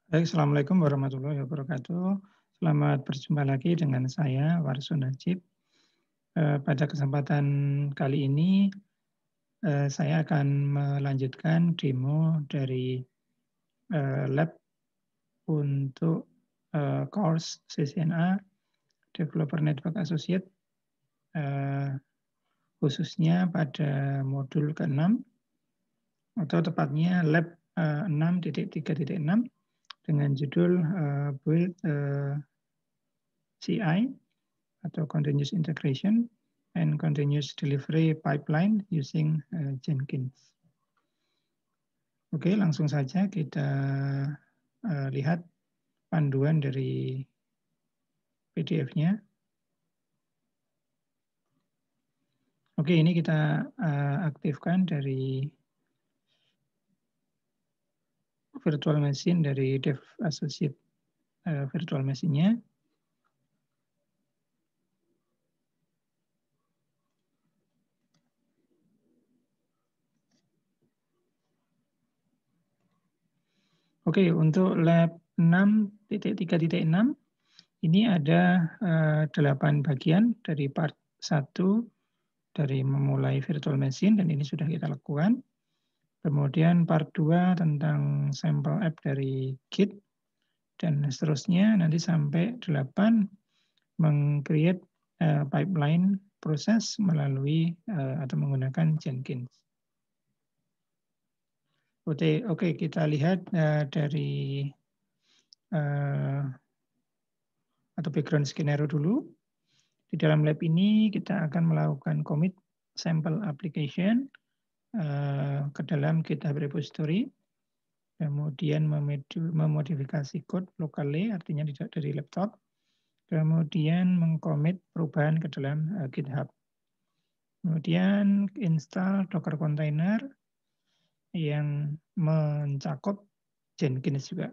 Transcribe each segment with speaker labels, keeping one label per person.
Speaker 1: Baik, Assalamualaikum warahmatullahi wabarakatuh. Selamat berjumpa lagi dengan saya, Warso Najib. Pada kesempatan kali ini, saya akan melanjutkan demo dari lab untuk course CCNA Developer Network Associate, khususnya pada modul ke-6, atau tepatnya lab 6.3.6 dengan judul Build CI atau Continuous Integration and Continuous Delivery Pipeline using Jenkins. Oke, langsung saja kita lihat panduan dari PDF-nya. Oke, ini kita aktifkan dari virtual machine dari Dev Associate virtual machine-nya. Oke, untuk lab 6.3.6 ini ada 8 bagian dari part 1 dari memulai virtual machine, dan ini sudah kita lakukan. Kemudian part 2 tentang sampel app dari Git, dan seterusnya nanti sampai 8 meng-create pipeline proses melalui atau menggunakan Jenkins. Oke, kita lihat dari atau background skenario dulu. Di dalam lab ini kita akan melakukan commit sample application ke dalam GitHub repository, kemudian memodifikasi code locally, artinya dari laptop, kemudian mengcommit perubahan ke dalam GitHub. Kemudian install Docker container yang mencakup Jenkins juga.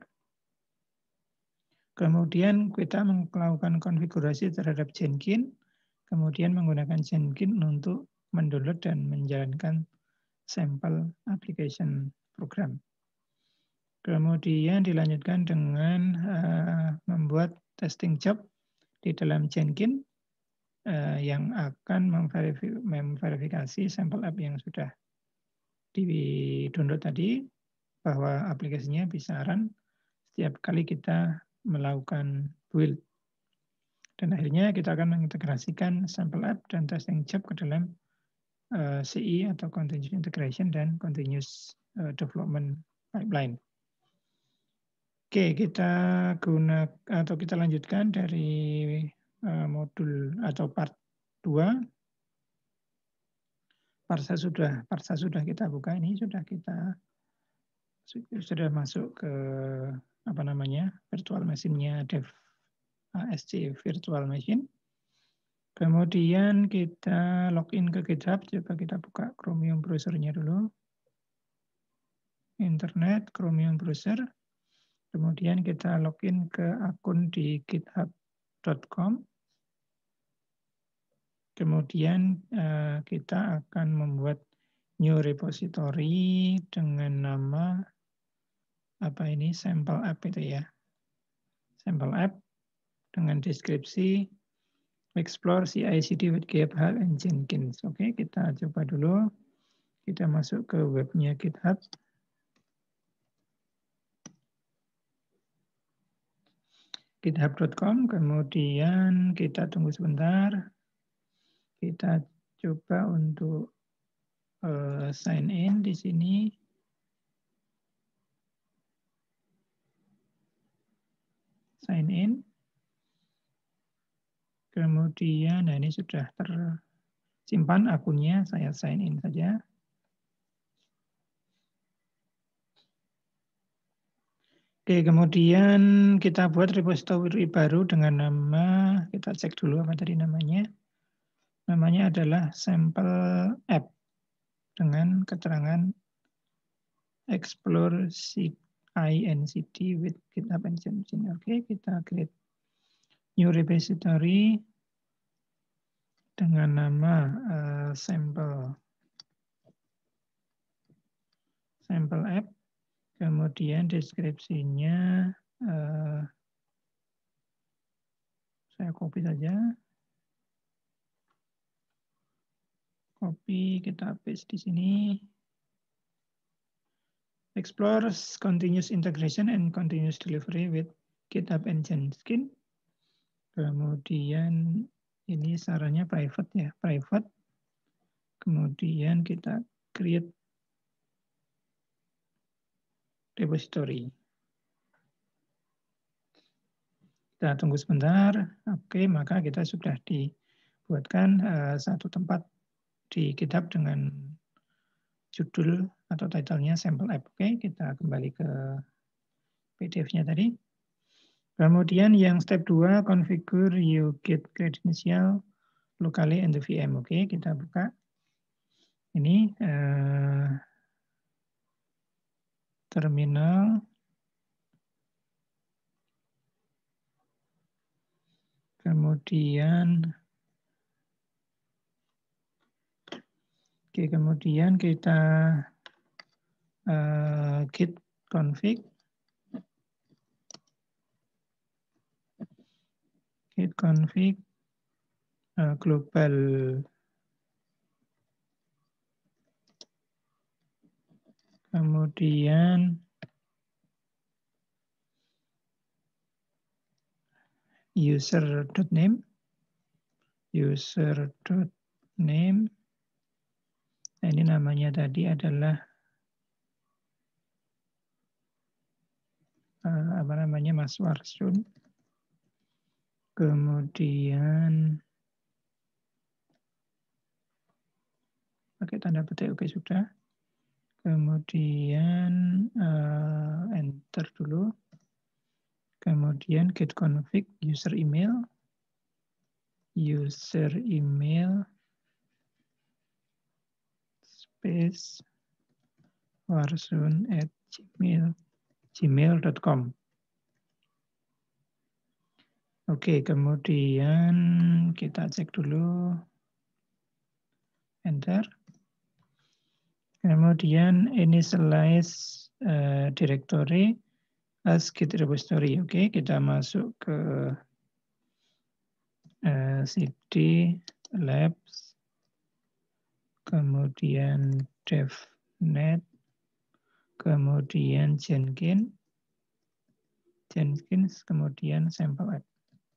Speaker 1: Kemudian kita melakukan konfigurasi terhadap Jenkins, kemudian menggunakan Jenkins untuk mendownload dan menjalankan sampel application program. Kemudian dilanjutkan dengan membuat testing job di dalam Jenkins yang akan memverifikasi sampel app yang sudah di-download tadi, bahwa aplikasinya bisa run setiap kali kita melakukan build. Dan akhirnya kita akan mengintegrasikan sampel app dan testing job ke dalam CI atau Continuous Integration dan Continuous Development Pipeline. Oke, kita lanjutkan dari modul atau part 2. Part 1 sudah kita buka, ini sudah masuk ke virtual machine-nya Dev ASC Virtual Machine. Kemudian kita login ke GitHub. Coba kita buka Chromium browser-nya dulu. Internet, Chromium browser. Kemudian kita login ke akun di github.com. Kemudian kita akan membuat new repository dengan nama sampel app itu ya. Sampel app dengan deskripsi explore CI/CD with GitHub and Jenkins. Oke, kita coba dulu. Kita masuk ke webnya GitHub. github.com, kemudian kita tunggu sebentar. Kita coba untuk sign in di sini. Sign in. Kemudian, nah ini sudah tersimpan akunnya, saya sign in saja. Oke, kemudian kita buat repository baru dengan nama, kita cek dulu apa tadi namanya. Namanya adalah sampel app dengan keterangan explore CI/CD with GitHub and Jenkins. Oke, kita create new repository dengan nama sampel app. Kemudian deskripsinya Saya copy saja. Copy, kita paste di sini. Explores continuous integration and continuous delivery with GitHub and Jenkins. Kemudian ini sarannya private ya, private. Kemudian kita create repository. Kita tunggu sebentar. Oke, maka kita sudah dibuatkan satu tempat di GitHub dengan judul atau title-nya sample app. Oke, kita kembali ke PDF-nya tadi. Kemudian yang step 2, configure your Git credential locally in the VM. Oke, kita buka. Ini terminal. Kemudian kita git config global kemudian user.name nah, ini namanya tadi adalah Mas Warsun. Kemudian pakai tanda petik, oke sudah. Kemudian enter dulu. Kemudian git config user email space warsun@gmail.com. Oke, kemudian kita cek dulu. Enter. Kemudian initialize directory as git repository. Oke, kita masuk ke cd labs, kemudian devnet, kemudian Jenkins, kemudian sample app.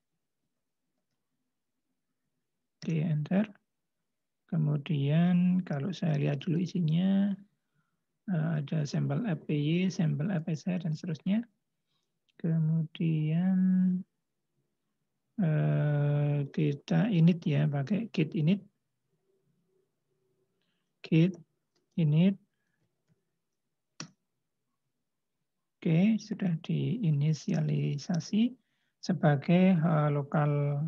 Speaker 1: Oke, enter. Kemudian kalau saya lihat dulu isinya, ada sampel APY, sampel APC, dan seterusnya. Kemudian kita init ya, pakai git init. Oke, sudah diinisialisasi sebagai lokal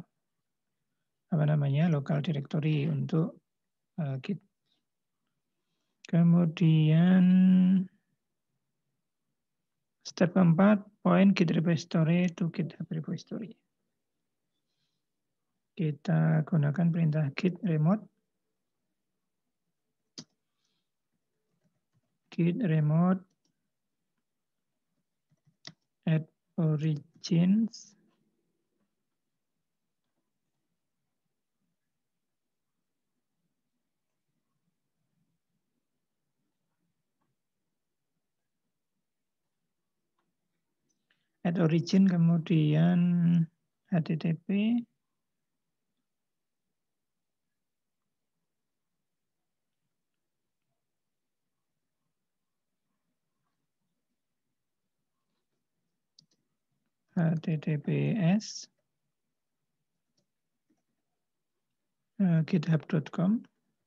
Speaker 1: directory untuk Git. Kemudian step keempat, point Git repository to GitHub repository. Kita gunakan perintah git remote add origins kemudian http https github.com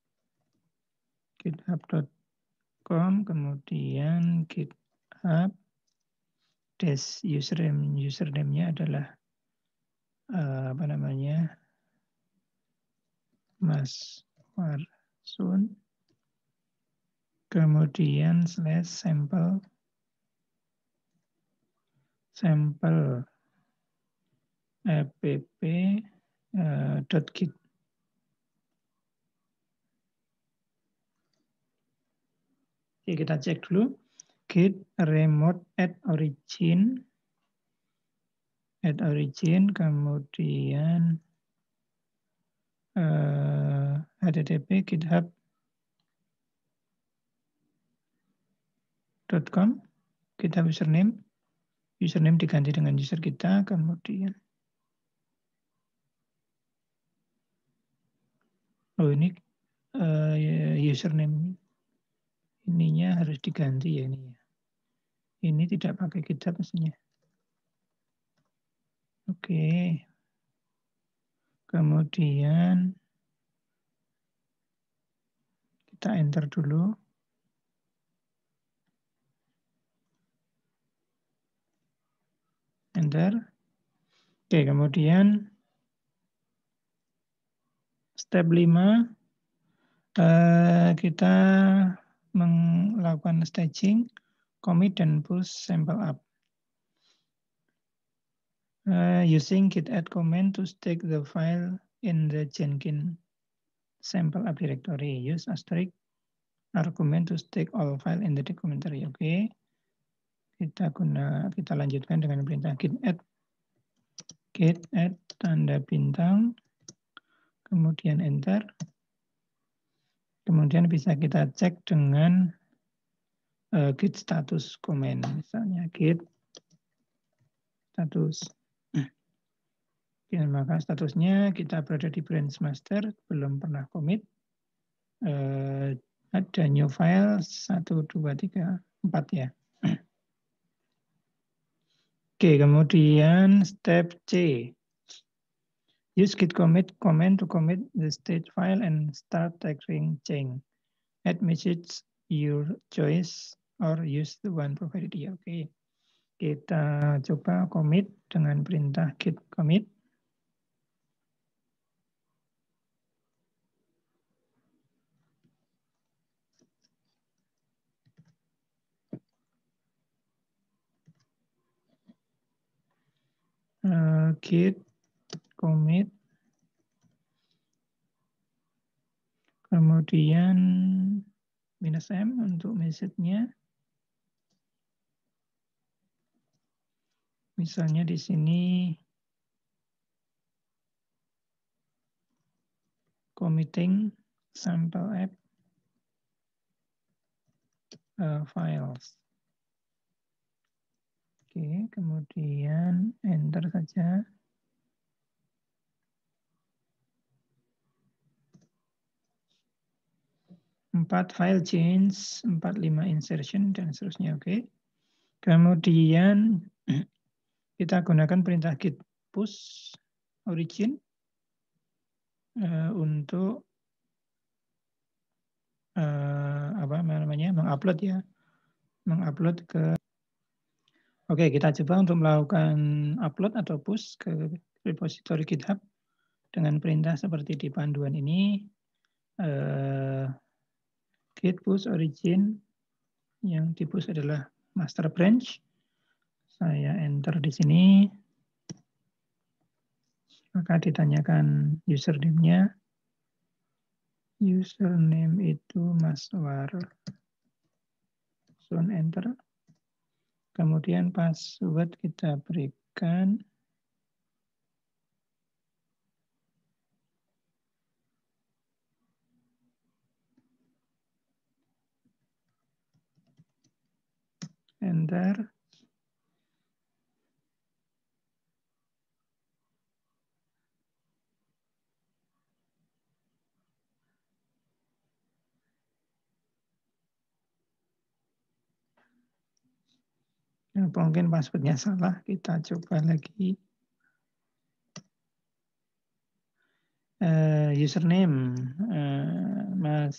Speaker 1: kemudian GitHub username-nya adalah Mas Warsun, kemudian /sample app.git. Oke, kita cek dulu. Git remote add origin add origin, kemudian http github.com, GitHub username diganti dengan user kita, kemudian ini username ininya harus diganti ya ini ya. Ini tidak pakai GitHub mestinya. Oke. Kemudian kita enter dulu. Enter. Oke, kemudian step 5 kita melakukan staging, commit dan push sample up. Using git add command to stack the file in the Jenkins sample app directory. Use asterisk argument to stack all file in the documentary. Oke. Kita lanjutkan dengan perintah git add tanda bintang, kemudian enter. Kemudian bisa kita cek dengan git status command, misalnya git status. Maka statusnya kita berada di branch master, belum pernah commit. Ada new file 1, 2, 3, 4 ya. Oke, kemudian step C. Use git commit command to commit the state file and start tagging change. Add message your choice or use the one provided here. Oke, kita coba commit dengan perintah git commit. Git commit, kemudian -m untuk message-nya. Misalnya di sini committing sample app files. Oke, kemudian enter saja. Empat file change, 45 insertion, dan seterusnya. Oke. Kemudian kita gunakan perintah git push origin untuk mengupload ya, mengupload ke. Oke, kita coba untuk melakukan upload atau push ke repository GitHub dengan perintah seperti di panduan ini. Git push origin, yang di push adalah master branch. Saya enter di sini. Maka ditanyakan username-nya. Username itu Mas Warson, enter. Kemudian password kita berikan enter. Mungkin passwordnya salah, kita coba lagi. Username Mas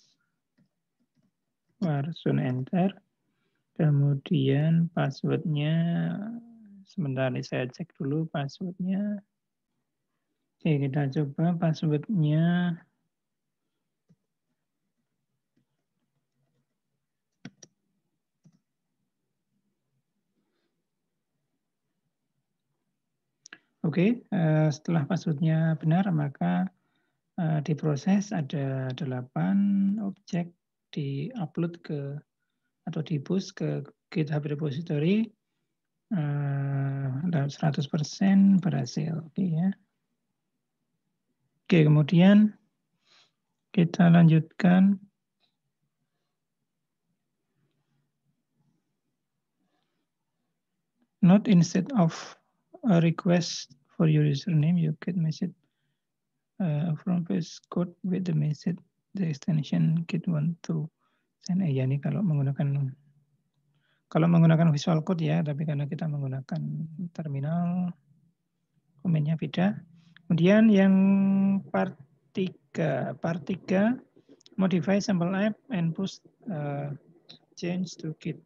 Speaker 1: Warson, enter. Kemudian passwordnya, sebentar nih saya cek dulu passwordnya. Oke, kita coba passwordnya. Oke, setelah passwordnya benar, maka diproses ada 8 objek di-upload ke atau di-push ke GitHub repository. 100% berhasil. Oke ya. Oke, kemudian kita lanjutkan. Note instead of a request for your username, you get message from VS Code with the message the extension get want to send. Ya, ini kalau menggunakan Visual Code ya, tapi karena kita menggunakan terminal, komennya beda. Kemudian yang part 3, modify sample app and push change to Git.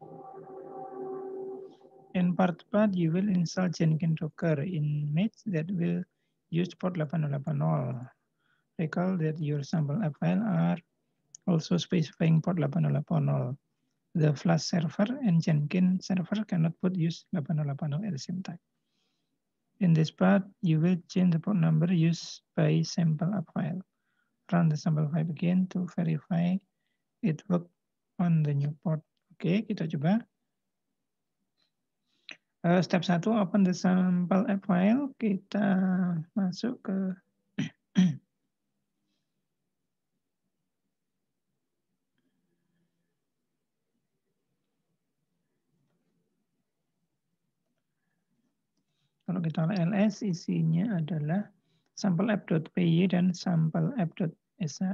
Speaker 1: In part 4, you will install Jenkins Docker image that will use port 8080. Recall that your sample app file are also specifying port 8080. The Flash server and Jenkins server cannot both use 8080 at the same time. In this part, you will change the port number used by sample app file. Run the sample file again to verify it work on the new port. Oke, kita coba. Step 1, open the sample app file. Kita masuk ke kalau kita ls, isinya adalah sampleapp.py dan sampleapp.sh.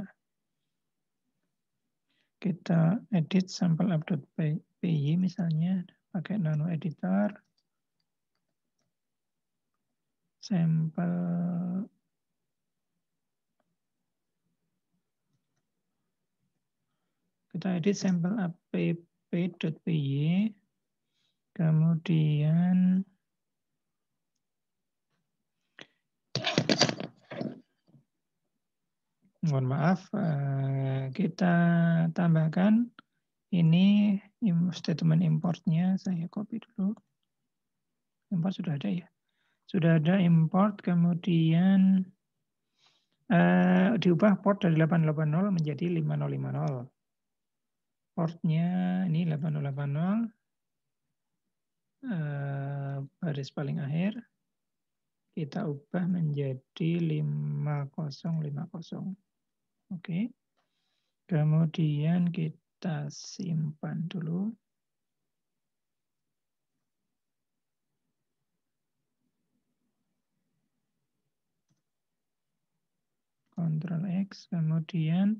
Speaker 1: Kita edit sampleapp.py misalnya pakai nano editor. Sampel kita edit sampleapp.py, kemudian mohon maaf, kita tambahkan ini statement importnya, saya copy dulu. Import sudah ada ya, sudah ada import, kemudian diubah port dari 8080 menjadi 5050. Portnya ini 8080, baris paling akhir kita ubah menjadi 5050. Oke. Kemudian kita simpan dulu. Ctrl X, kemudian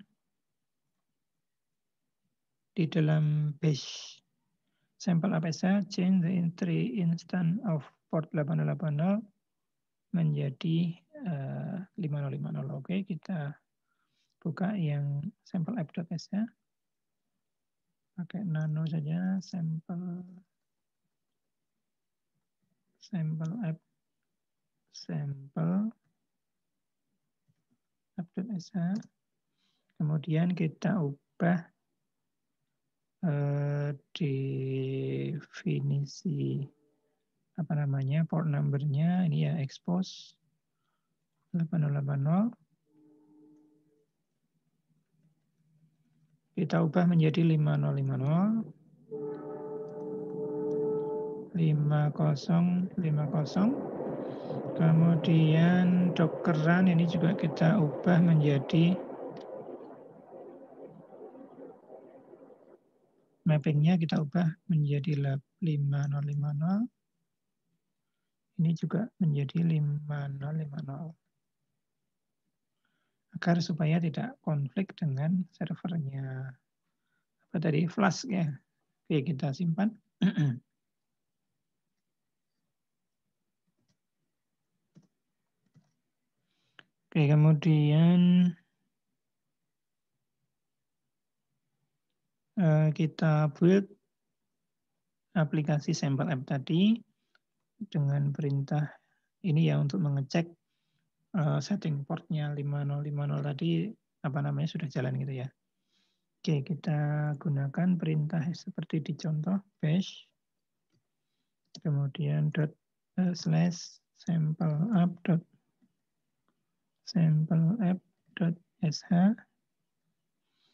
Speaker 1: di dalam bash sample APSA, change the entry instance of port 8080 menjadi 5050. Oke, kita buka yang sample app.sh. Pakai nano saja, sample app.sh. Kemudian kita ubah definisi port numbernya ini ya, expose 8080. Kita ubah menjadi 5050. 5050. Kemudian Dockeran ini juga kita ubah menjadi mappingnya, kita ubah menjadi 5050. Ini juga menjadi 5050. Agar supaya tidak konflik dengan servernya Flash ya. Oke, kita simpan. Oke, kemudian kita build aplikasi sample app tadi dengan perintah ini ya, untuk mengecek setting portnya 5050 tadi sudah jalan gitu ya. Oke, kita gunakan perintah seperti di contoh bash, kemudian /sampleapp.sh,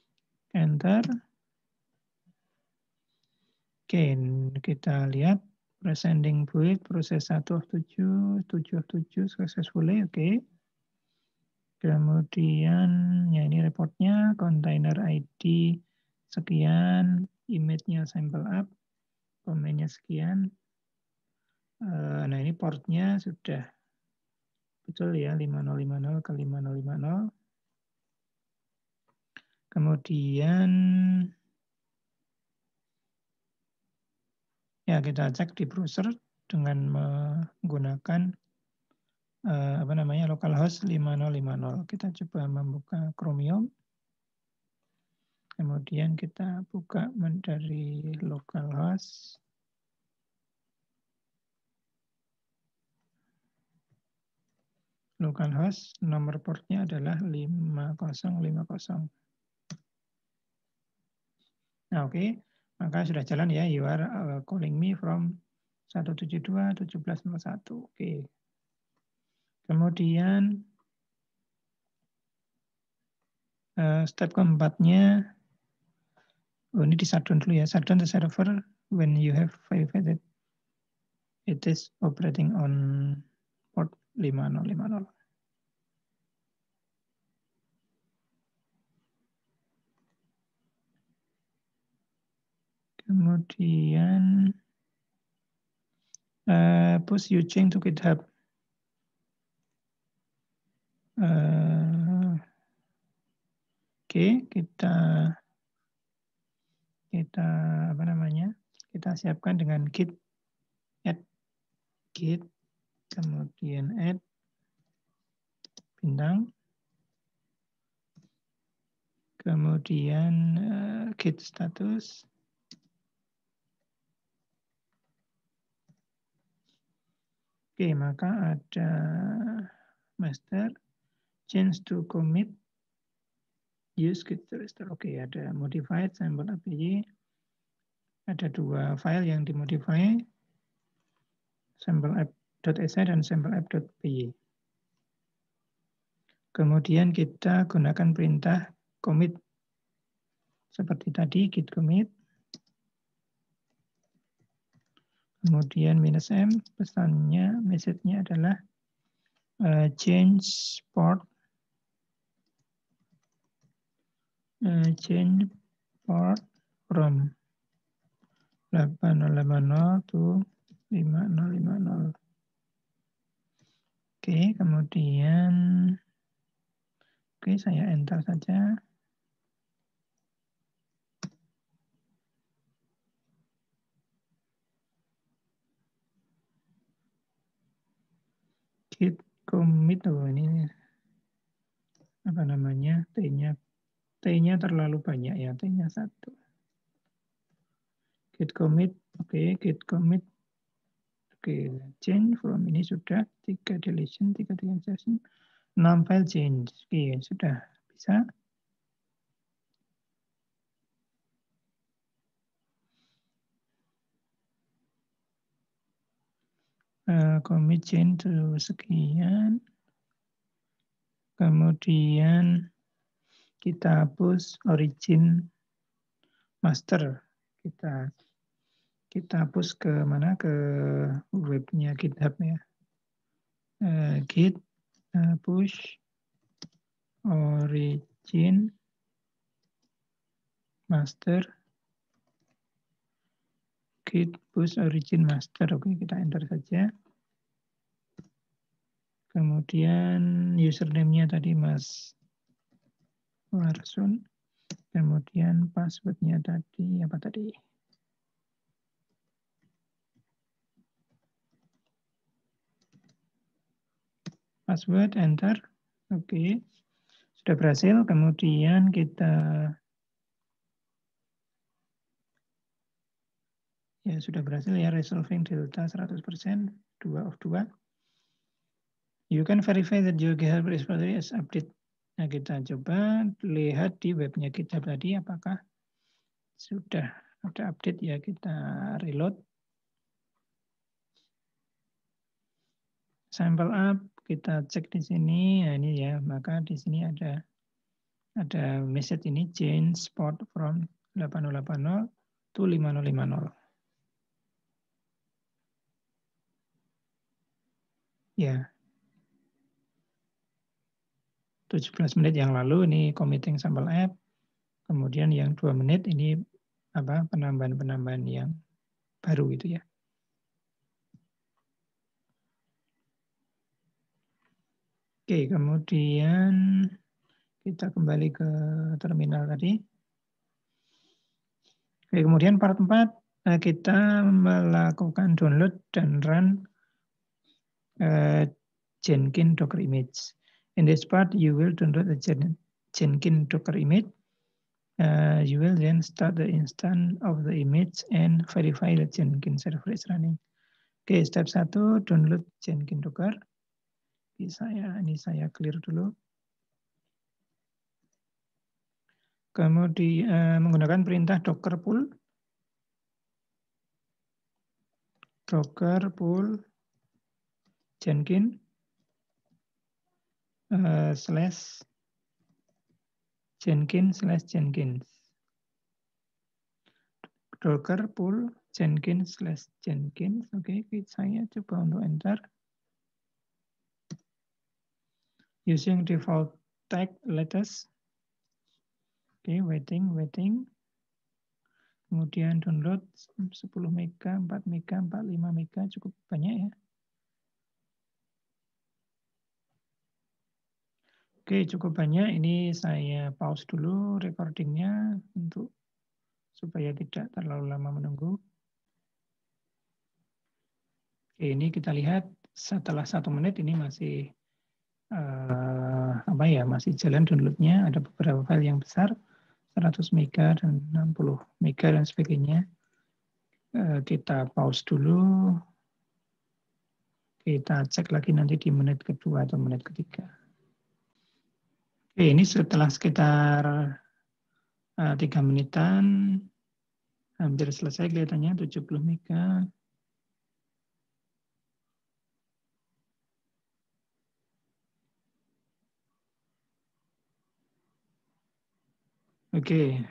Speaker 1: enter. Oke, kita lihat Presenting build, proses 1 of 7, 7 of 7 successfully, oke. Kemudian, ya ini reportnya, container ID sekian, image-nya sample up, komennya sekian. Nah ini portnya sudah betul ya, 5050 ke 5050. Kemudian, ya kita cek di browser dengan menggunakan localhost 5050. Kita coba membuka Chromium. Kemudian kita buka dari localhost. Localhost nomor portnya adalah 5050. Nah, oke. Maka sudah jalan ya. You are calling me from 172.17.01. Oke. Kemudian step keempatnya, ini di shutdown dulu ya. Shutdown the server when you have verified that it is operating on port 5050. Kemudian push using to GitHub. Oke, kita kita siapkan dengan git add git, kemudian add bintang, kemudian git status. Oke, maka ada master, change to commit, use git restore. Oke, ada modified sample API. Ada 2 file yang dimodify, sampleapp.si dan sampleapp.py. Kemudian kita gunakan perintah commit. Seperti tadi, git commit. Kemudian -m, pesannya, message-nya adalah change port from 8080 to 5050. Oke, kemudian saya enter saja. Git commit, ini T-nya terlalu banyak ya, T-nya 1. Git commit, oke, git commit. Oke, change from ini sudah 3 deletion, 3 transaction, 6 file change. Oke, sudah bisa. Commit change to sekian. Kemudian kita hapus origin master. Kita hapus ke mana? Ke webnya GitHub ya. Git push origin master. Git push origin master. Oke, kita enter saja. Kemudian username-nya tadi Mas Warsun. Kemudian password-nya tadi apa tadi? Password, enter. Oke. Sudah berhasil. Kemudian kita sudah berhasil ya, resolving delta 100%, 2 of 2. You can verify that your GitHub repository is update. Nah, kita coba lihat di webnya GitHub tadi apakah sudah ada update ya. Kita reload. Sample up, kita cek di sini. Nah, ini ya, maka di sini ada message ini, change port from 8080 to 5050. Ya, 17 menit yang lalu ini committing sampel app. Kemudian yang 2 menit ini penambahan-penambahan yang baru itu ya. Oke, kemudian kita kembali ke terminal tadi. Oke, kemudian part 4 kita melakukan download dan run Jenkins Docker image. In this part, you will download the Jenkins Docker image. You will then start the instance of the image and verify the Jenkins server is running. Oke, step 1, download Jenkins Docker. Ini saya clear dulu. Kemudian menggunakan perintah docker pull Jenkins /Jenkins docker pull Jenkins/Jenkins. Oke, saya coba untuk enter. Using default tag latest. Oke, waiting. Kemudian download 10 mega, 4 mega, 45 mega, cukup banyak ya. Oke, cukup banyak. Ini saya pause dulu recordingnya untuk supaya tidak terlalu lama menunggu. Oke, ini kita lihat setelah 1 menit ini masih masih jalan downloadnya. Ada beberapa file yang besar, 100 mega dan 60 mega dan sebagainya. Kita pause dulu. Kita cek lagi nanti di menit kedua atau menit ketiga. Oke, ini setelah sekitar 3 menitan, hampir selesai kelihatannya, 70 mega. Oke,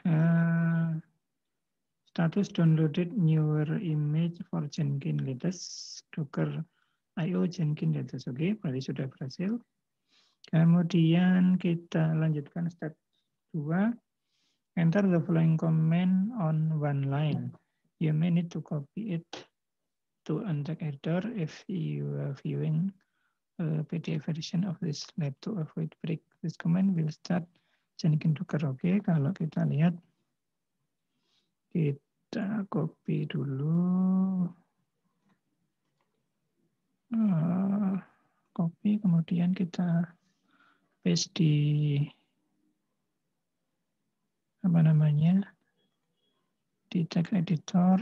Speaker 1: status downloaded newer image for Jenkins latest Docker IO Jenkins latest. Oke, berarti sudah berhasil. Kemudian kita lanjutkan step 2. Enter the following command on one line. You may need to copy it to uncheck editor if you are viewing a PDF version of this lab to avoid break. This command will start Jenkins Docker. Oke, kalau kita lihat, kita copy dulu. Copy, kemudian kita paste di di text editor.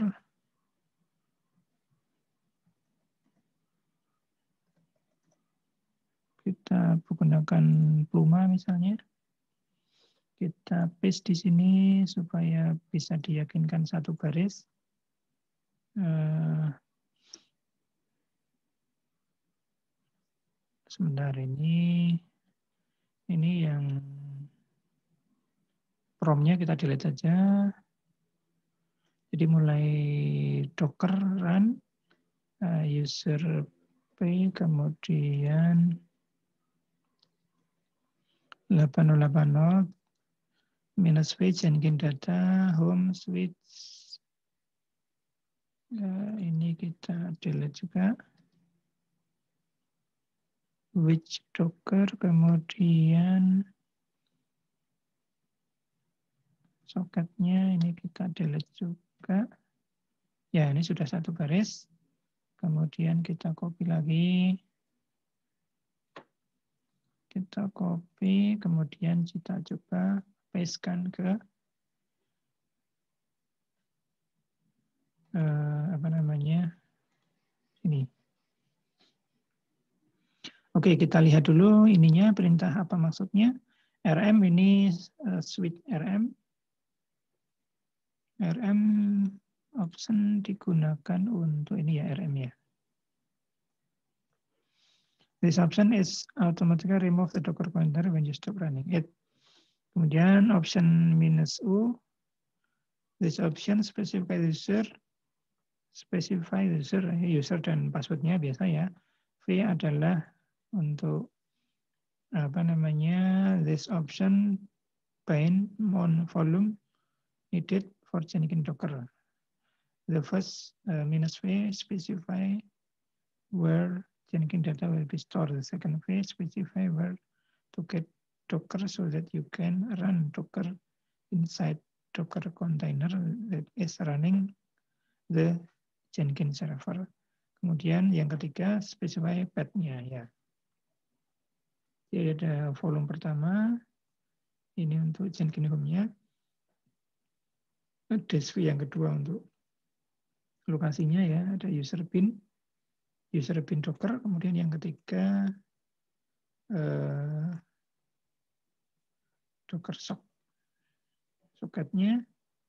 Speaker 1: Kita menggunakan Pluma misalnya. Kita paste di sini supaya bisa diyakinkan satu garis. Sebentar, ini yang promnya kita delete saja. Jadi mulai docker run, user p, kemudian 8080 minus v Jenkins data home switch. Ini kita delete juga. Which docker, kemudian soketnya ini kita delete juga. Ya, ini sudah satu garis. Kemudian kita copy lagi. Kita copy, kemudian kita coba pastekan ke ini. Oke, kita lihat dulu ininya, perintah apa maksudnya. RM ini switch RM. RM option digunakan untuk ini ya, RM ya. This option is automatically remove the Docker pointer when you stop running it. Kemudian option -U. This option specify user dan passwordnya biasa ya. V adalah untuk this option bind mon volume needed for Jenkins Docker. The first -V specify where Jenkins data will be stored. The second V specify where to get Docker so that you can run Docker inside Docker container that is running the Jenkins server. Kemudian yang ketiga specify path-nya ya. Jadi ada volume pertama, ini untuk Jenkins home-nya. -V yang kedua untuk lokasinya ya, ada user bin Docker. Kemudian yang ketiga Docker socket-nya.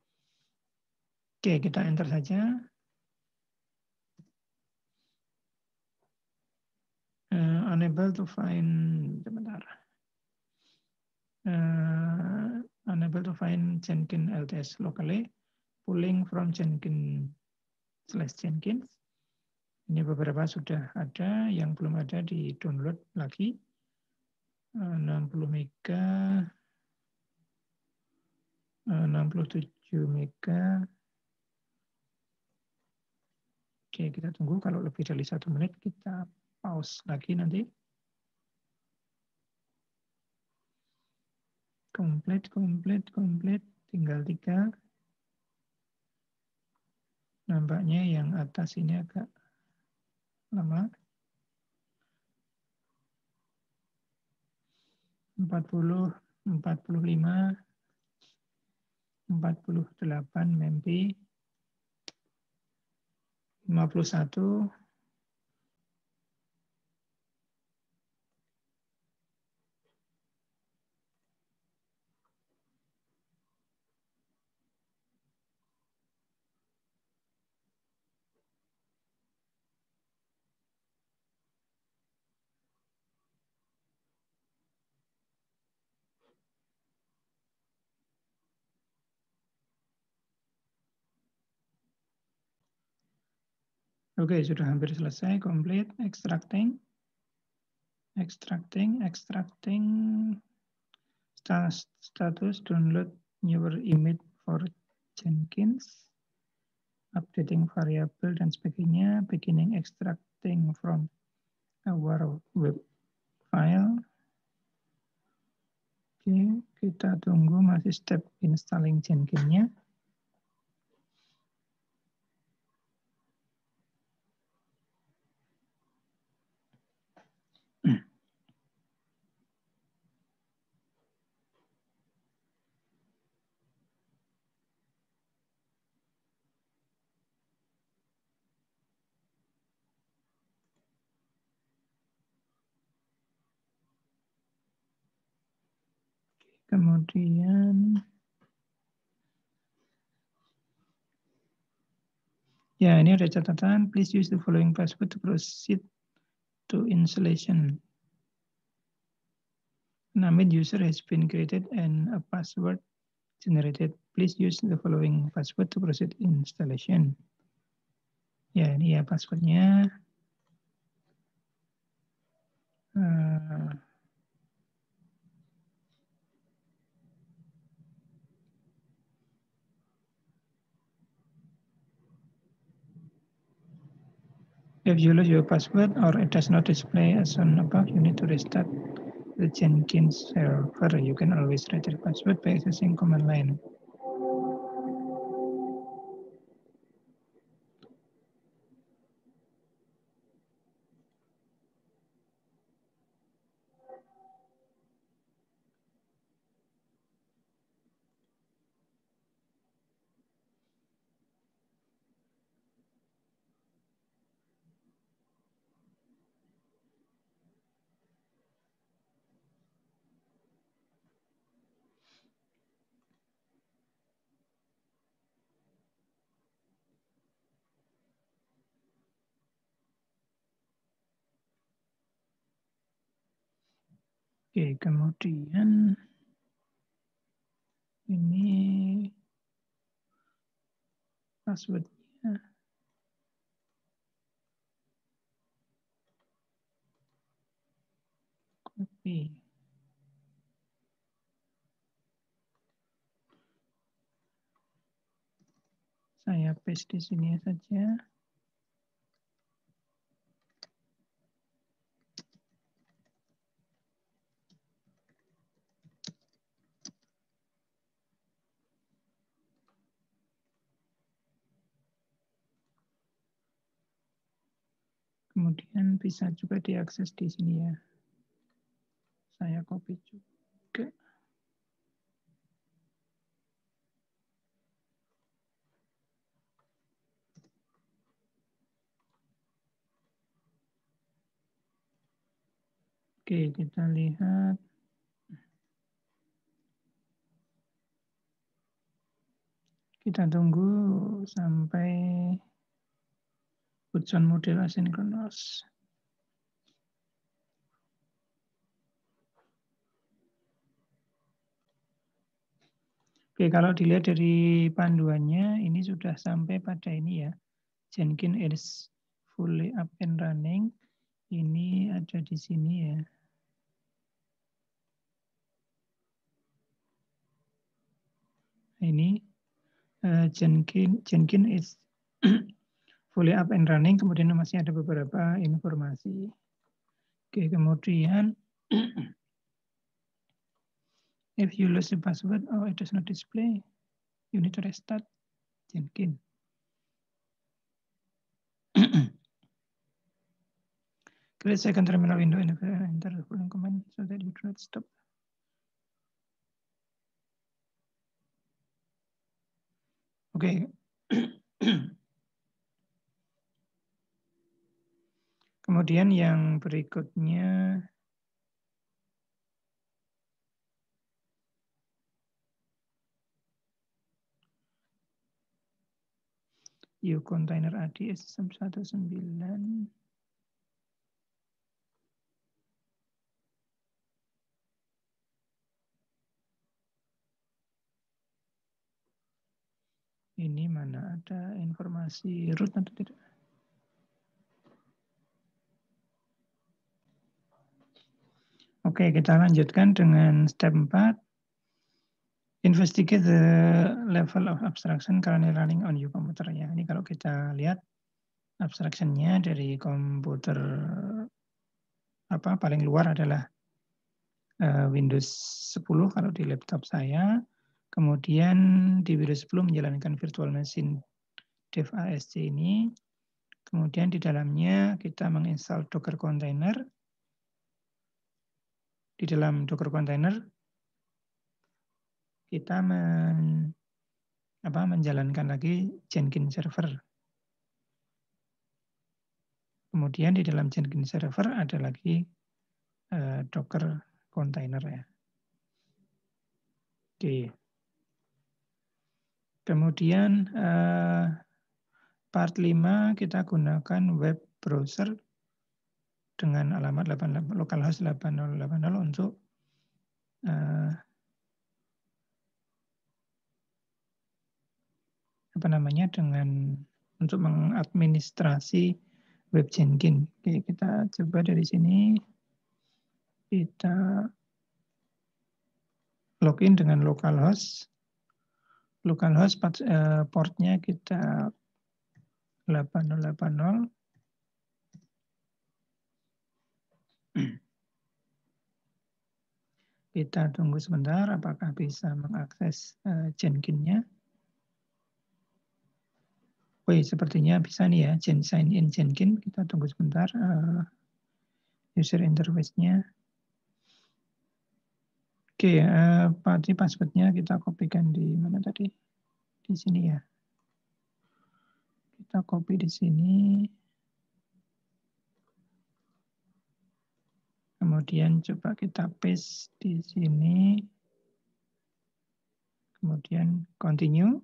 Speaker 1: Oke, kita enter saja. Unable to find, sebentar. Unable to find Jenkins LTS locally, pulling from Jenkins/Jenkins. Ini beberapa sudah ada, yang belum ada di download lagi. 60 mega, 67 mega. Oke, kita tunggu kalau lebih dari 1 menit kita pause lagi nanti. Komplit. Tinggal 3. Nampaknya yang atas ini agak lama. 40, 45, 48 MB, 51. Oke, sudah hampir selesai, komplit, extracting. Status download newer image for Jenkins, updating variable dan sebagainya, beginning extracting from our web file. Oke, kita tunggu masih step installing Jenkins-nya. Kemudian, ya ini ada catatan, please use the following password to proceed to installation. Named user has been created and a password generated. Please use the following password to proceed installation. Ya, ini ya passwordnya. If you lose your password or it does not display as shown above, you need to restart the Jenkins server. You can always reset the password by accessing command line. Oke, kemudian ini passwordnya. Copy. Saya paste di sini saja. Kemudian bisa juga diakses di sini ya. Saya copy juga. Oke, kita lihat. Kita tunggu sampai bootstrap model asinkronus. Oke, kalau dilihat dari panduannya, ini sudah sampai pada ini ya. Jenkins is fully up and running. Ini ada di sini ya. Ini Jenkins is fully up and running. Kemudian masih ada beberapa informasi. Oke, kemudian if you lose the password or it does not display, you need to restart Jenkins. Create second terminal window and enter the following command so that you do not stop. Oke. Kemudian yang berikutnya U container ADS 19. Ini mana ada informasi root atau tidak? Oke, kita lanjutkan dengan step 4. Investigate the level of abstraction currently running on your computer. Ya, ini kalau kita lihat abstraction-nya dari komputer paling luar adalah Windows 10 kalau di laptop saya. Kemudian di Windows 10 menjalankan virtual machine dev ASC ini. Kemudian di dalamnya kita menginstal Docker container. Di dalam Docker container kita menjalankan lagi Jenkins server. Kemudian di dalam Jenkins server ada lagi Docker container ya. Oke. Kemudian part 5 kita gunakan web browser dengan alamat localhost 8080 untuk untuk mengadministrasi web Jenkins. Oke, kita coba dari sini. Kita login dengan localhost. Localhost portnya kita 8080. Kita tunggu sebentar apakah bisa mengakses Jenkins-nya. Wih, sepertinya bisa nih ya, sign in Jenkins. Kita tunggu sebentar user interface-nya. Oke, password-nya kita kopikan di mana tadi? Di sini ya. Kita copy di sini. Kemudian coba kita paste di sini. Kemudian continue.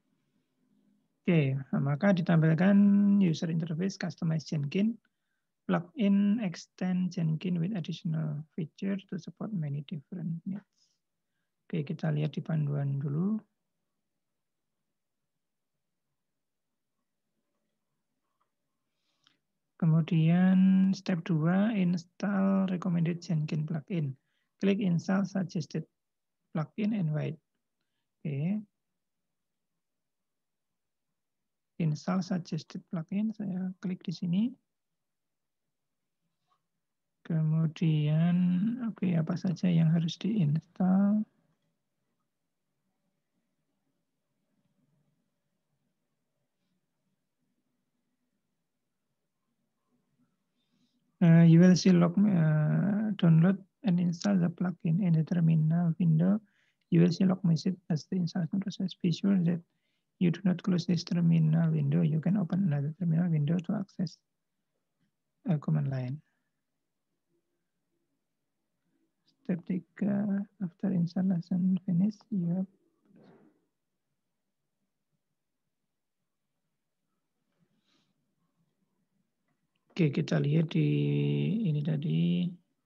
Speaker 1: Oke, maka ditampilkan user interface customize Jenkins. plugin extend Jenkins with additional feature to support many different needs. Oke, kita lihat di panduan dulu. Kemudian step 2, install recommended Jenkins plugin. Klik install suggested plugin and wait. Oke. Install suggested plugin, saya klik di sini. Kemudian, oke, apa saja yang harus diinstal? You will see log download and install the plugin in the terminal window. You will see log message as the installation process. Be sure that you do not close this terminal window. You can open another terminal window to access a command line. Step 3, after installation finish, you have Oke, kita lihat di ini tadi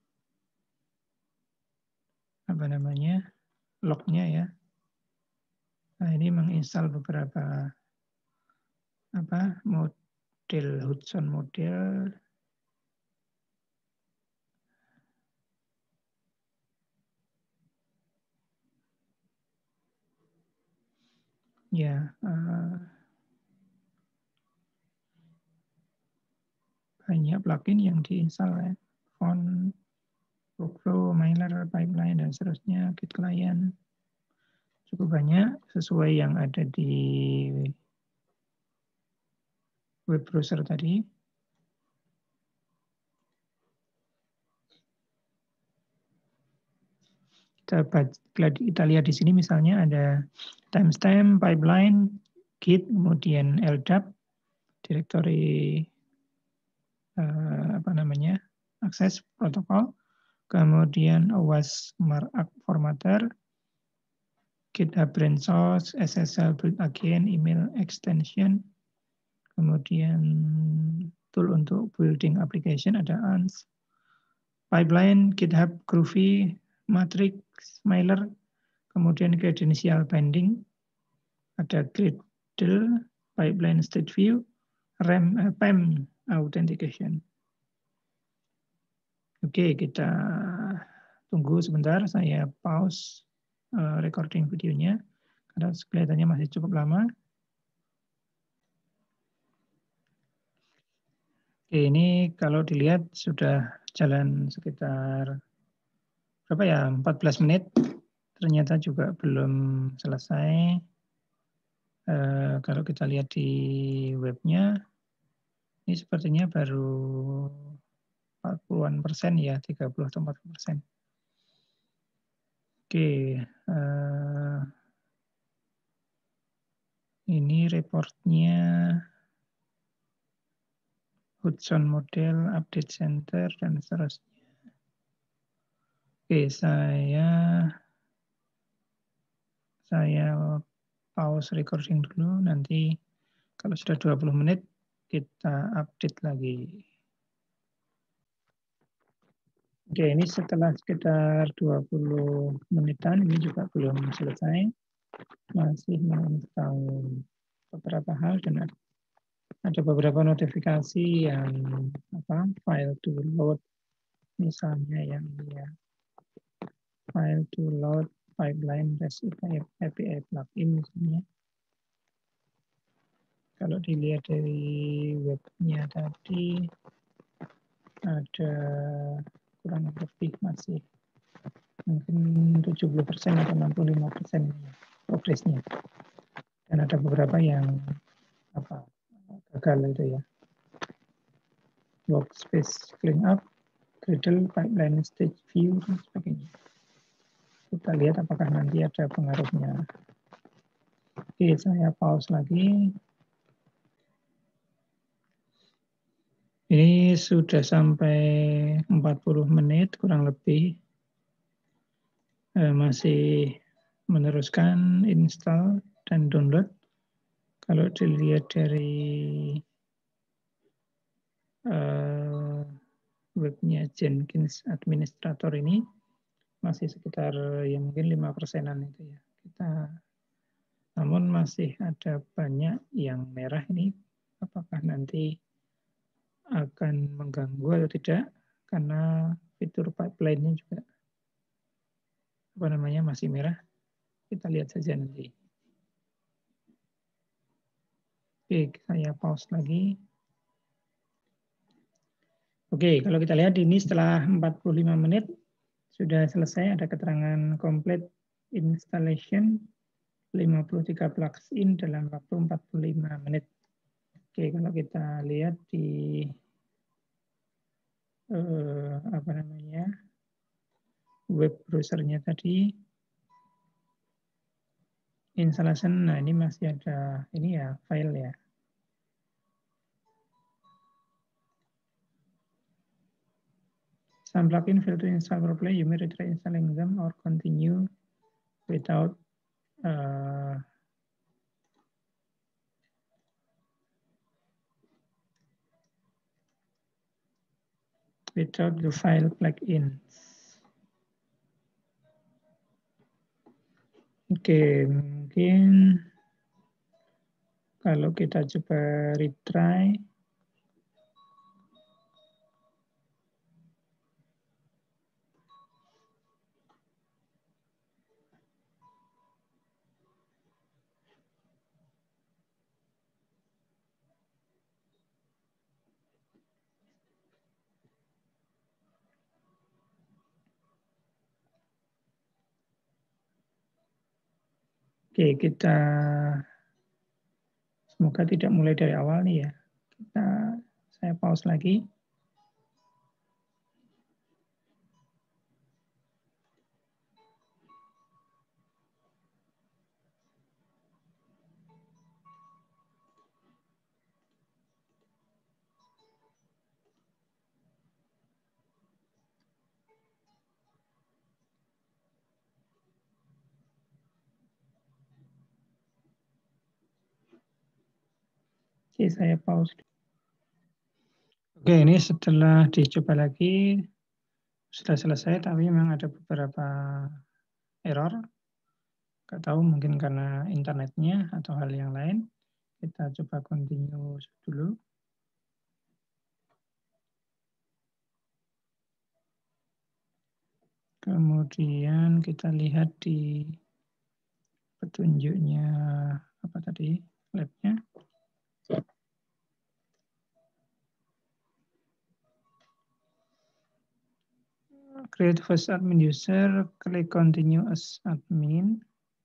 Speaker 1: apa namanya lognya ya. Nah, ini menginstal beberapa model Hudson model. Ya, banyak plugin yang diinstal ya. Font, workflow, mailer, pipeline, dan seterusnya, Git client. Cukup banyak sesuai yang ada di web browser tadi. Kita lihat di sini misalnya ada timestamp, pipeline, Git, kemudian LDAP, directory akses protokol, kemudian OWASP markup formatter, GitHub branch source, SSL build again, email extension, kemudian tool untuk building application ada ANS, pipeline, GitHub Groovy, Matrix, Mailer, kemudian credential binding, ada Gradle, pipeline state view, PEM authentication. Oke, kita tunggu sebentar, saya pause recording videonya karena kelihatannya masih cukup lama. Oke, ini kalau dilihat sudah jalan sekitar berapa ya, 14 menit. Ternyata juga belum selesai. Kalau kita lihat di webnya, ini sepertinya baru 40% ya, 30 atau 40%. Oke, ini reportnya Hudson model, update center, dan seterusnya. Oke, saya pause recording dulu, nanti kalau sudah 20 menit kita update lagi. Oke, ini setelah sekitar 20 menitan, ini juga belum selesai. Masih menginstal beberapa hal dan ada beberapa notifikasi yang file to load, misalnya yang ya, file to load pipeline REST API plugin misalnya. Kalau dilihat dari webnya tadi ada kurang lebih masih mungkin 70% atau 65% progresnya. Dan ada beberapa yang gagal itu ya. Workspace clean up, Gradle, pipeline stage view, dan sebagainya. Kita lihat apakah nanti ada pengaruhnya. Oke, saya pause lagi. Ini sudah sampai 40 menit kurang lebih. Masih meneruskan install dan download. Kalau dilihat dari webnya Jenkins Administrator ini masih sekitar ya mungkin 5%-an itu ya. Namun masih ada banyak yang merah ini. Apakah nanti akan mengganggu atau tidak? Karena fitur pipeline-nya juga masih merah. Kita lihat saja nanti. Oke, saya pause lagi. Oke, kalau kita lihat ini setelah 45 menit sudah selesai, ada keterangan complete installation 53 plugin dalam waktu 45 menit. Oke, kalau kita lihat di web browsernya tadi, installation, nah ini masih ada ini ya file ya. Some plugin fail to install properly, you may try installing them or continue without the file plugins. Oke, mungkin kalau kita coba retry. Oke, kita semoga tidak mulai dari awal nih ya. Saya pause lagi. Oke, saya pause. Oke, ini setelah dicoba lagi, sudah selesai, tapi memang ada beberapa error. Nggak tahu mungkin karena internetnya atau hal yang lain. Kita coba continue dulu. Kemudian kita lihat di petunjuknya, apa tadi, labnya. Create first admin user, klik continue as admin.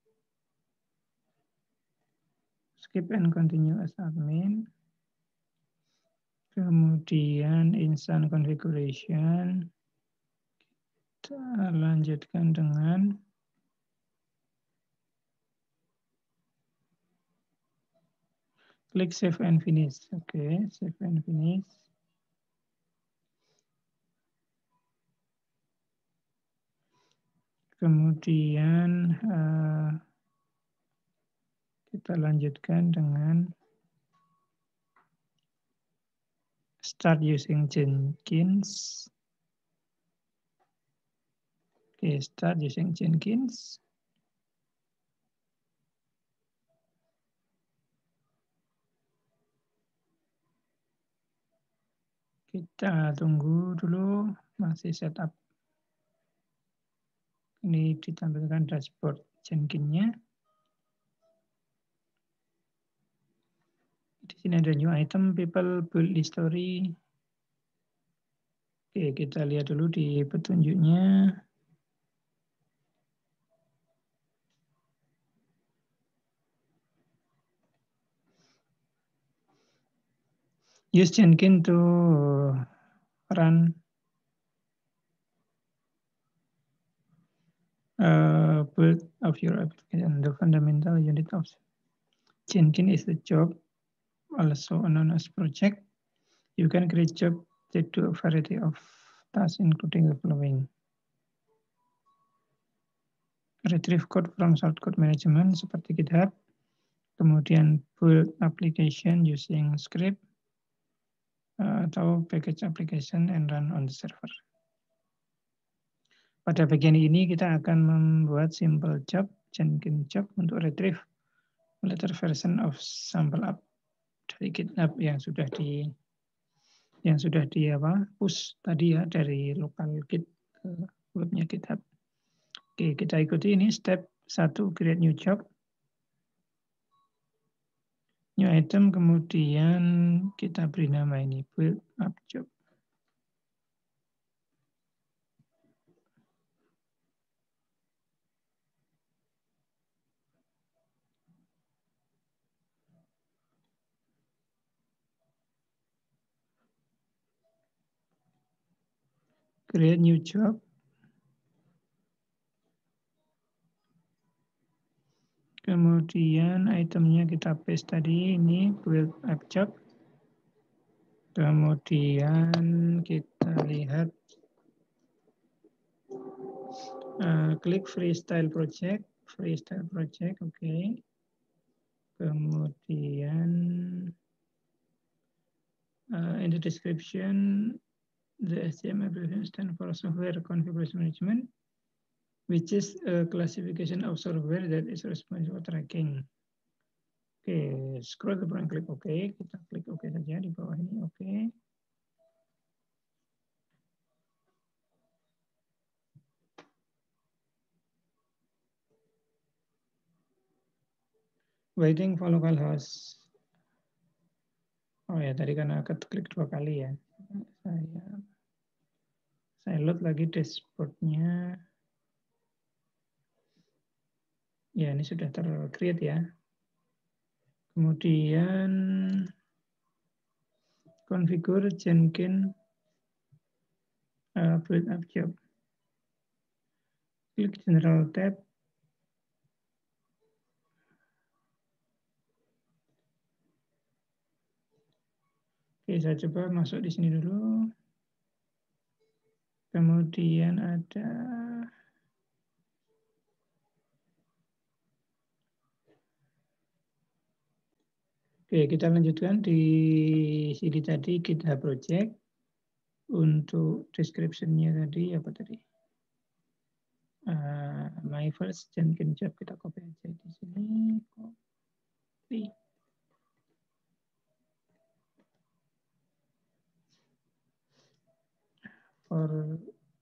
Speaker 1: Skip and continue as admin. Kemudian instant configuration. Kita lanjutkan dengan klik save and finish. Oke, save and finish. Kemudian kita lanjutkan dengan start using Jenkins. Oke, start using Jenkins. Kita tunggu dulu, masih setup. Ini ditampilkan dashboard Jenkins-nya. Di sini ada new item, people, build history. Oke, kita lihat dulu di petunjuknya. Use Jenkins to run build of your application. The fundamental unit of Jenkins is the job, also known as project. You can create job that do a variety of tasks, including the following. Retrieve code from source code management seperti GitHub. Kemudian build application using script. atau package application and run on the server. Pada bagian ini kita akan membuat simple job, Jenkins job untuk retrieve later version of sample app dari GitHub yang sudah di push tadi ya dari local Git ke webnya GitHub. Oke, kita ikuti ini step 1, create new job. New item, kemudian kita beri nama ini build up job. Create new job. Kemudian itemnya kita paste tadi, ini build up job. Kemudian kita lihat klik freestyle project, oke. Kemudian in the description, the HTML abbreviation stands for Software Configuration Management, which is a classification of software that is responsible for tracking. Oke, scroll ke bawah, klik OK. Kita klik OK saja di bawah ini, OK. Waiting for localhost. Oh ya, tadi karena klik 2 kali ya. Saya load lagi dashboardnya. Ya, ini sudah ter-create ya. Kemudian configure Jenkins build up job. Klik general tab. Oke, saya coba masuk di sini dulu. Kemudian ada Oke, kita lanjutkan di sini tadi GitHub project. Untuk description-nya tadi apa tadi? My first Jenkins job, kita copy aja di sini. Copy. For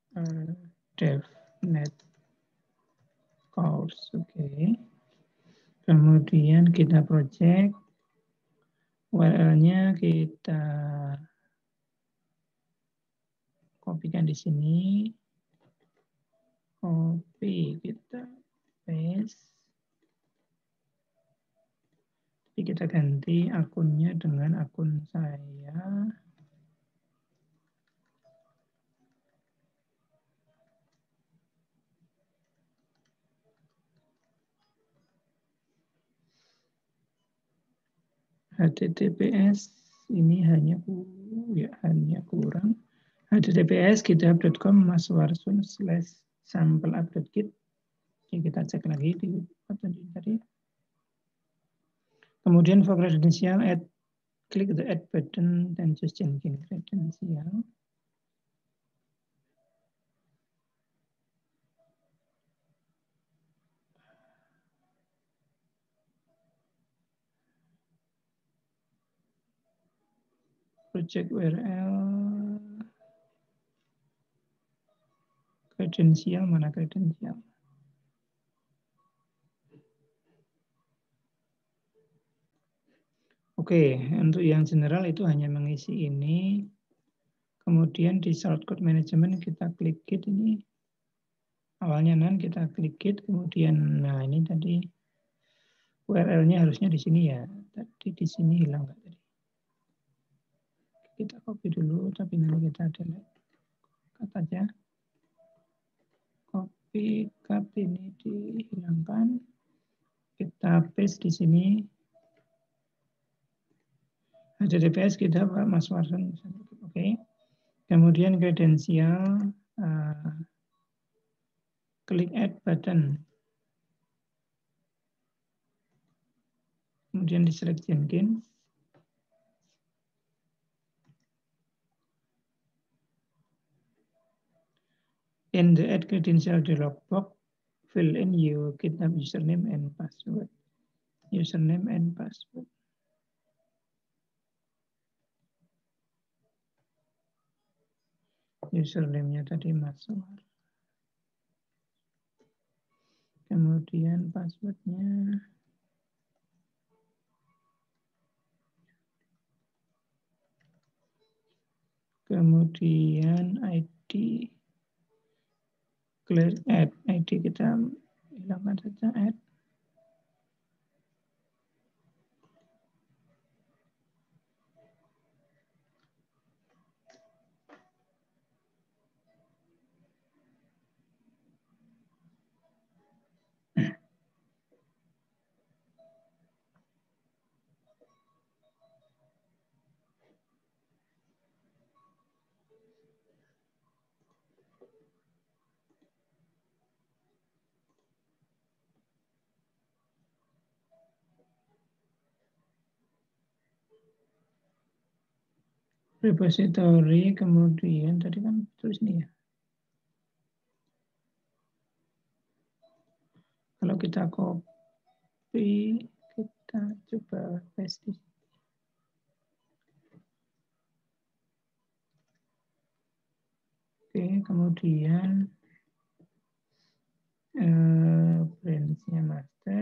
Speaker 1: DevNet course, oke. Kemudian kita project. URL-nya kita kopikan di sini. Copy, kita paste. Jadi kita ganti akunnya dengan akun saya. HTTPS ini hanya kurang. HTTPS github.com/sampleapp.git. Oke, kita cek lagi di tadi. Kemudian for credential, klik the add button dan choose Jenkins credential. Project URL, kredensial, mana kredensial? Oke, untuk yang general itu hanya mengisi ini. Kemudian di shortcode management kita klik Git ini. Awalnya kita klik Git, kemudian nah ini tadi URL-nya harusnya di sini ya. Tadi di sini hilang nggak tadi? Kita copy dulu, tapi nanti kita delete. Cut aja. Copy, cut ini dihilangkan. Kita paste di sini. HTTPS kita Pak Mas Warsan. Oke. Kemudian kredensial, klik add button. Kemudian di select Jenkins. In the add credential dialog box, fill in your GitHub username and password. Username and password. Username-nya tadi masuk. Kemudian password-nya. Kemudian ID. Clear add. ID kita hilangkan saja add. Repository, kemudian tadi kan tulis nih ya. Kalau kita copy, kita coba paste. Oke, kemudian branch-nya master.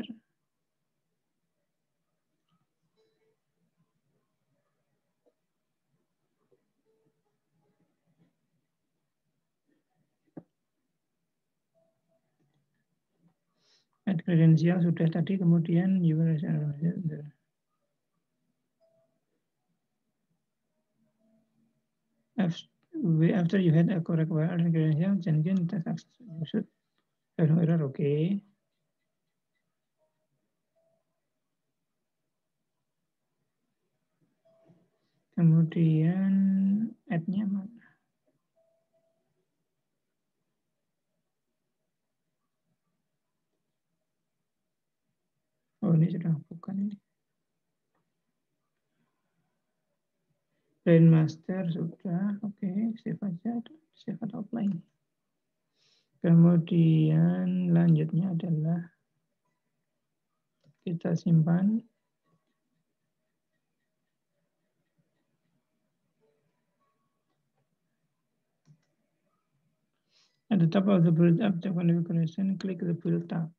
Speaker 1: Add credential sudah tadi, kemudian after you had a correct word and credential, Jenkins test access error, oke. Kemudian add-nya mana? Oh, ini sudah bukan ini. Brain master sudah, oke, save aja, save atau apply. Kemudian lanjutnya adalah kita simpan. At the top of the build after configuration, click the build tab.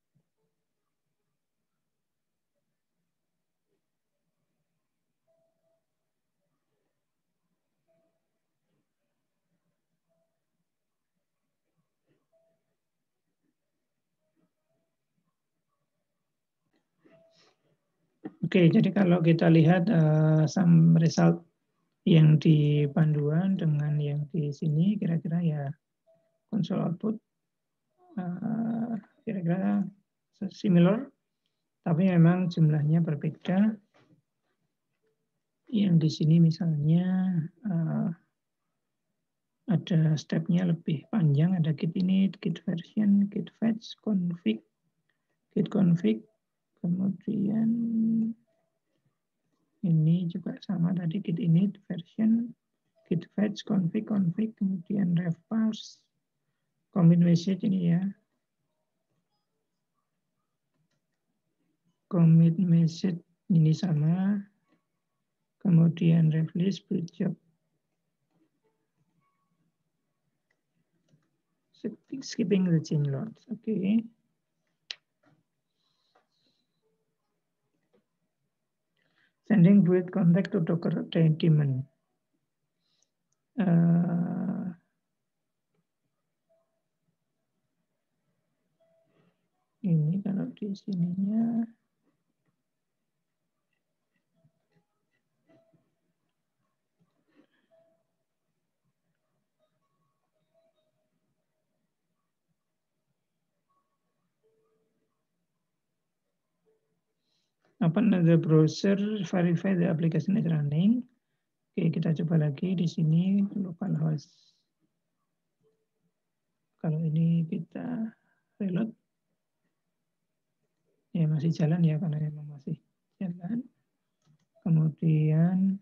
Speaker 1: Oke, jadi kalau kita lihat some result yang di panduan dengan yang di sini, kira-kira ya console output kira-kira similar, tapi memang jumlahnya berbeda. Yang di sini misalnya ada stepnya lebih panjang, ada git init, git version, git fetch, config, git config, kemudian ini juga sama tadi, git init, version, git fetch, config, kemudian ref parse, commit message ini ya. Commit message ini sama, kemudian ref list, build job. Skipping the change logs, oke. Sending build contact to Docker daemon. Ini kalau di sininya open the browser, verify the application is running. Oke, kita coba lagi di sini localhost. Kalau ini kita reload, ya masih jalan ya karena memang masih jalan. Kemudian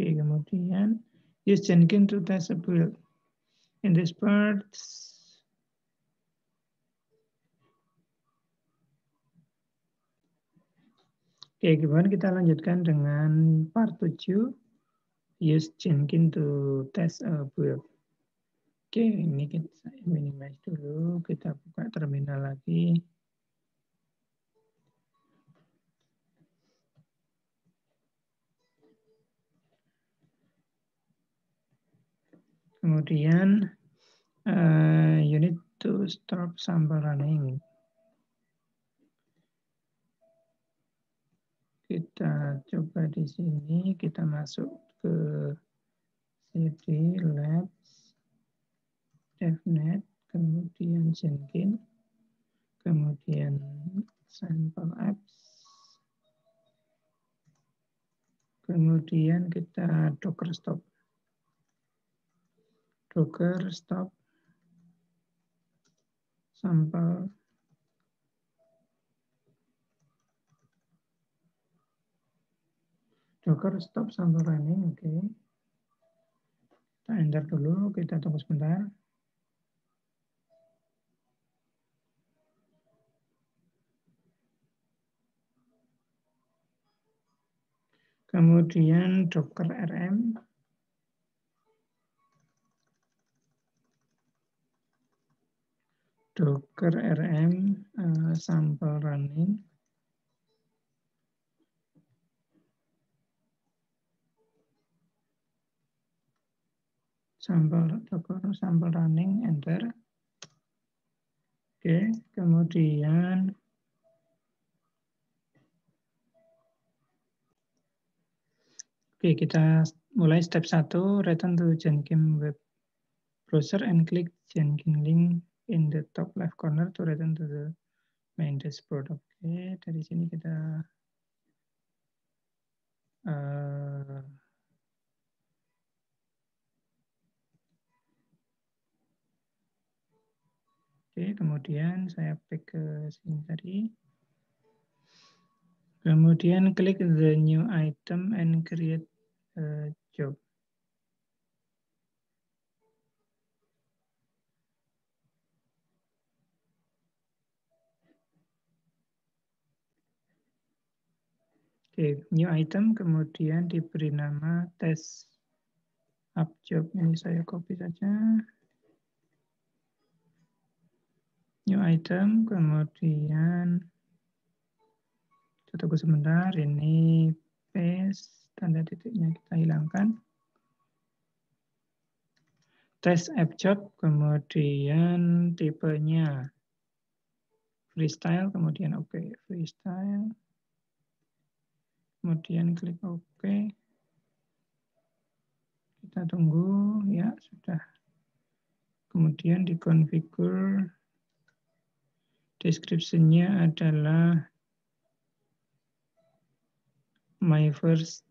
Speaker 1: Oke, kemudian use Jenkins to test a build. In this part, oke, kemudian kita lanjutkan dengan part 7, use Jenkins to test a build. Oke, ini kita minimize dulu, kita buka terminal lagi. Kemudian you need to stop sample running. Kita coba di sini, kita masuk ke cd labs, devnet, kemudian Jenkins, kemudian sample apps, kemudian kita docker stop. Docker stop sample Docker stop sample running, oke. Kita enter dulu, kita tunggu sebentar. Kemudian docker rm. Docker rm sample running. Docker sample running, enter. Oke, kemudian kita mulai step 1, return to Jenkins web browser and click Jenkins link in the top left corner to return to the main dashboard. Oke, dari sini kita kemudian saya back ke sini tadi. Kemudian klik the new item and create a job. New item, kemudian diberi nama test up job. Ini saya copy saja. New item, kemudian tunggu sebentar, ini paste, tanda titiknya kita hilangkan. Test app job, kemudian tipenya freestyle, kemudian oke, freestyle. Kemudian klik OK. Kita tunggu, ya sudah. Kemudian dikonfigur. Deskripsinya adalah my first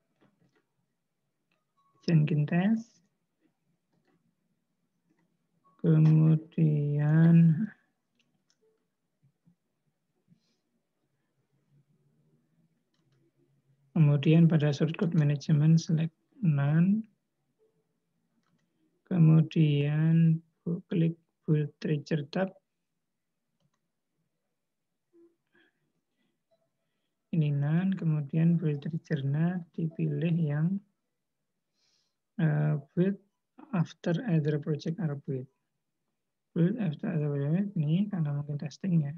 Speaker 1: Jenkins test. Kemudian pada shortcode management select none. Kemudian klik build trigger tab. Ini none, kemudian build trigger-nya dipilih yang build after other project are built. Build after other project ini karena mungkin testingnya.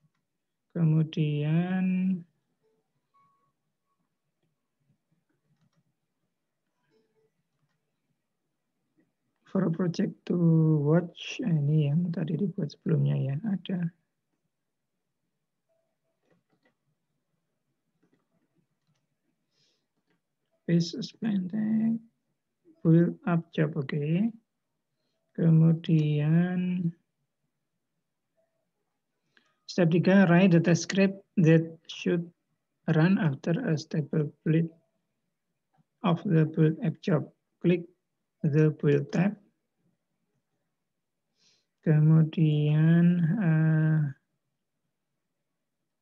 Speaker 1: Kemudian for a project to watch, ini yang tadi dibuat sebelumnya ya, ada. Base explain tag, build up job, oke. Kemudian step 3, write the test script that should run after a stable build of the build app job. Klik the build tab. Kemudian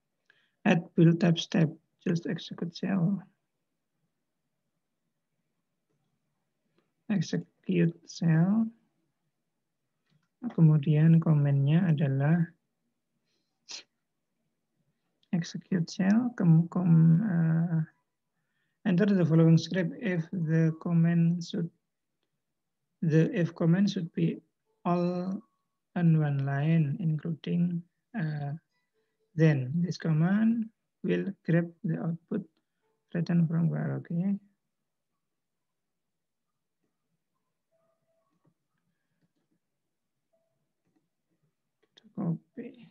Speaker 1: add build tab step, just execute shell. execute cell, kemudian komennya adalah execute cell, enter the following script if the if command should be all on one line, including then this command will grab the output return from where. Okay. Copy.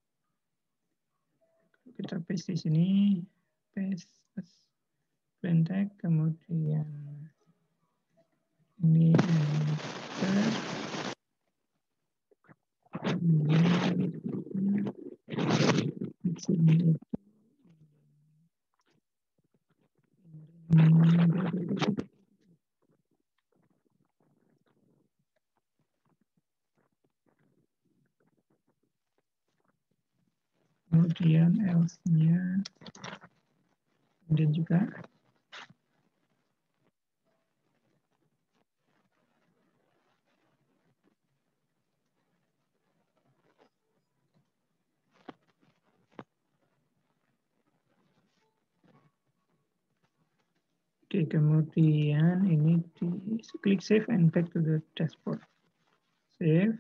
Speaker 1: Kita paste di sini, paste plain text, kemudian ini enter, kemudian else-nya, kemudian juga oke, kemudian ini di klik save and back to the dashboard. Save.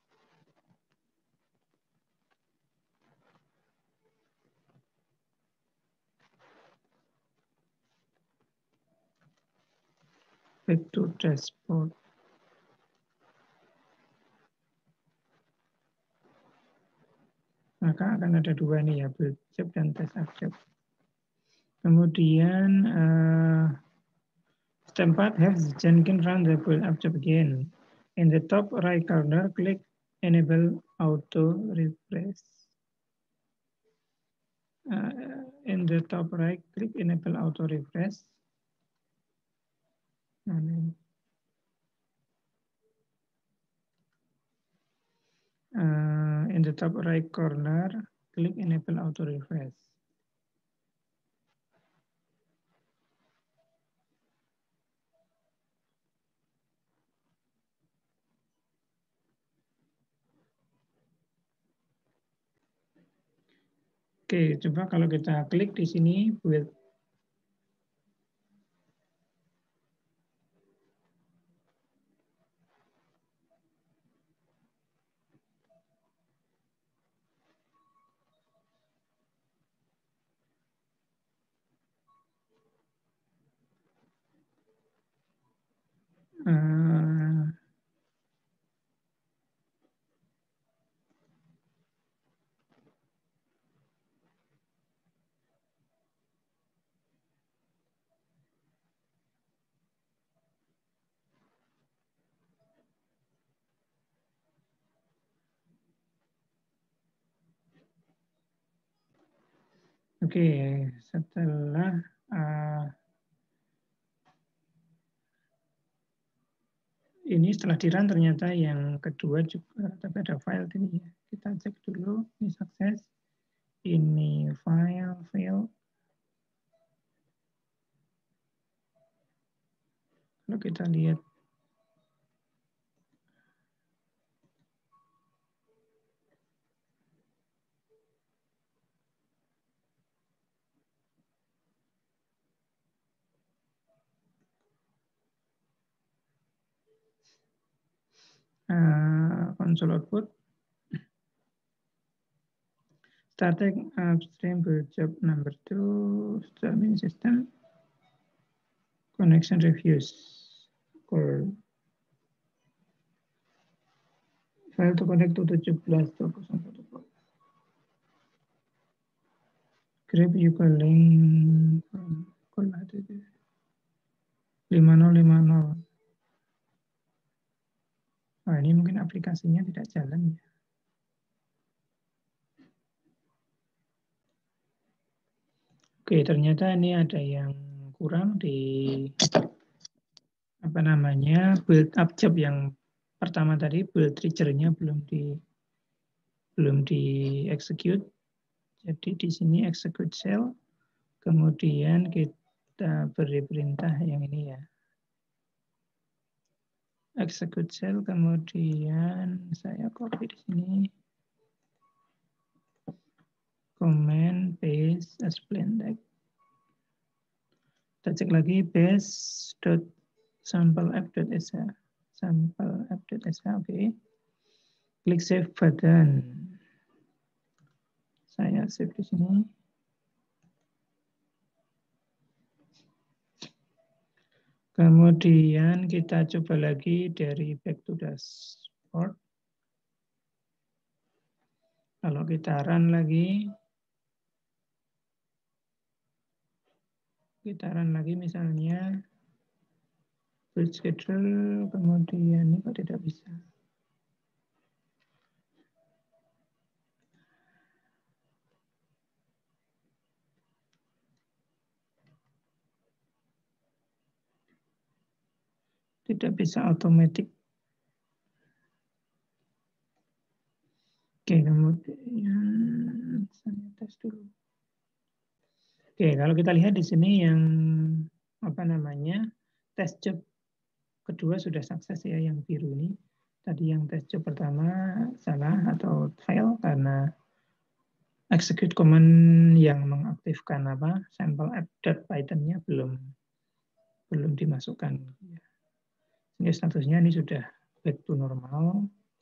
Speaker 1: Back to dashboard. Maka akan ada dua nih ya, build job dan test job. Kemudian step 4, have Jenkins run the build up job again. In the top right corner, click enable auto refresh. In the top right, click enable auto refresh. In the top right corner, click enable auto refresh. Oke, coba kalau kita klik di sini build. Oke, setelah ini setelah di-run ternyata yang kedua juga tapi ada file ini ya. Kita cek dulu, ini sukses. Ini file fail. Kalau kita lihat console output, static upstream build job number 2, starting system, connection reviews, or file to connect to 17 protocol. Grab Yuka link 5050. Wah, ini mungkin aplikasinya tidak jalan ya. Oke, ternyata ini ada yang kurang di build up job yang pertama tadi, build trigger-nya belum di execute. Jadi di sini execute cell, kemudian kita beri perintah yang ini ya. execute cell, kemudian saya copy di sini, comment paste explain text. Kita cek lagi base.sampleapp.sh, sampleapp.sh, oke. Klik save button. Saya save di sini. Kemudian kita coba lagi dari back to dashboard. Kalau kita run lagi, misalnya build schedule, kemudian ini kok tidak bisa. Tidak bisa otomatis. Oke, kemudian saya tes dulu. Oke, kalau kita lihat di sini yang tes job kedua sudah sukses ya, yang biru ini. Tadi yang tes job pertama salah atau fail karena execute command yang mengaktifkan sample app.python-nya belum dimasukkan. Sehingga statusnya ini sudah back to normal.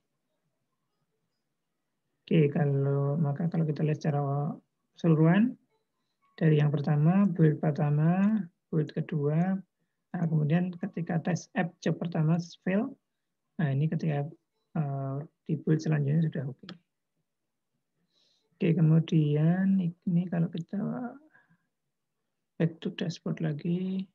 Speaker 1: Oke, kalau kita lihat secara keseluruhan, dari yang pertama, build pertama, build kedua, nah kemudian ketika tes app job pertama fail, nah ini ketika di build selanjutnya sudah oke. Oke, kemudian ini kalau kita back to dashboard lagi,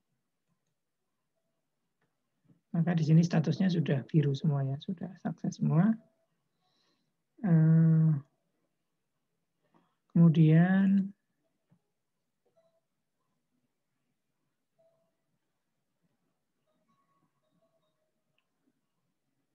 Speaker 1: maka di sini statusnya sudah biru semuanya, sudah sukses semua. Kemudian